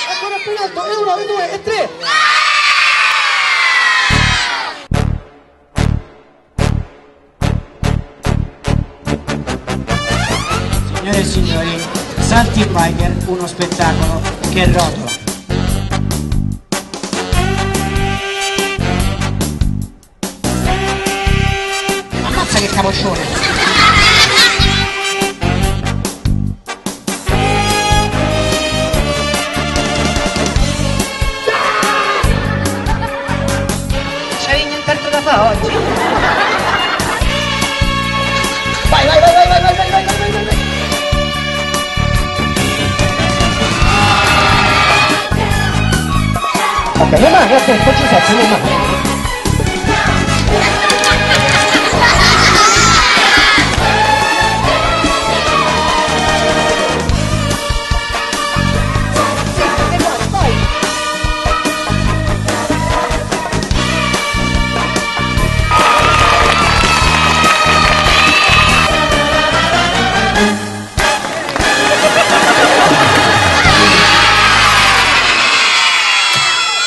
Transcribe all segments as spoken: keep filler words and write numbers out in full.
Ancora più in alto, e uno, e due, e tre. Signore e signori, Salty Biker, uno spettacolo che rotola. Ammazza che capoccione! C'hai nient'altro da fare oggi? Vai, vai, vai, vai, vai, vai, vai, vai, vai, vai, vai. Ok, le mani, attento, Giuseppe, le mani.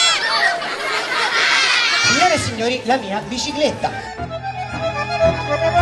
Signore e signori, la mia bicicletta.